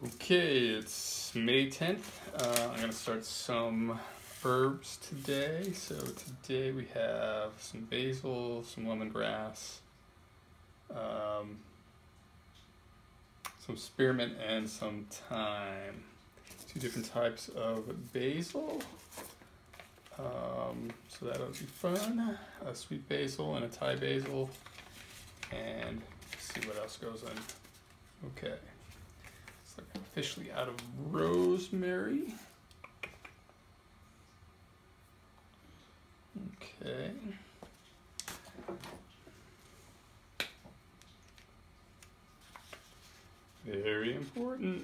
Okay, it's May 10th. I'm going to start some herbs today. So today we have some basil, some lemongrass, some spearmint, and some thyme. Two different types of basil. So that'll be fun. A sweet basil and a Thai basil. And let's see what else goes in. Okay. It's like officially out of rosemary. Okay. Very important.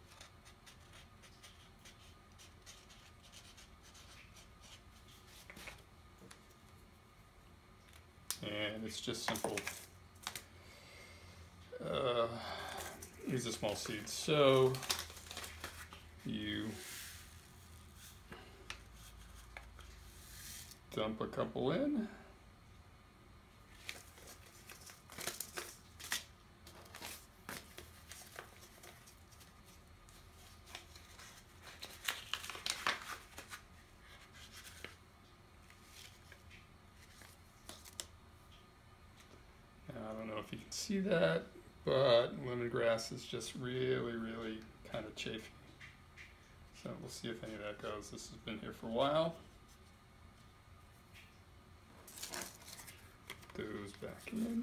And it's just simple. These are small seeds, so you dump a couple in. I don't know if you can see that, but lemongrass is just really kind of chafy. So we'll see if any of that goes. This has been here for a while. Goes back in.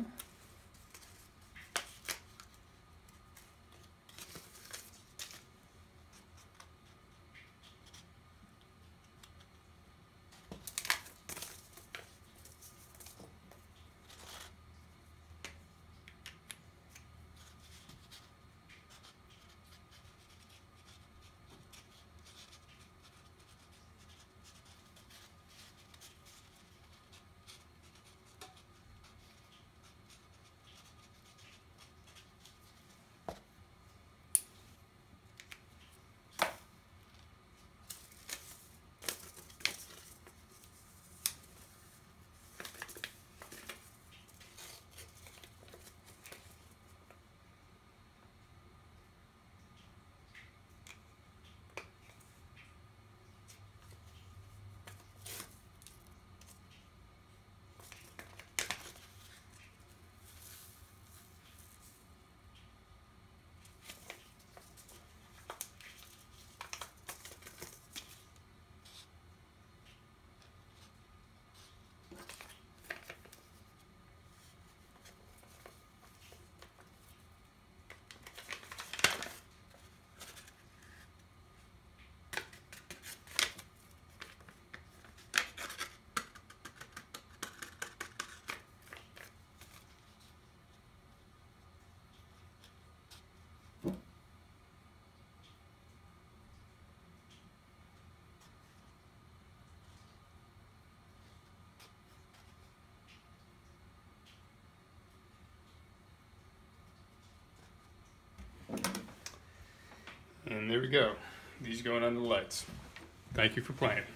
And there we go. These going under the lights. Thank you for playing.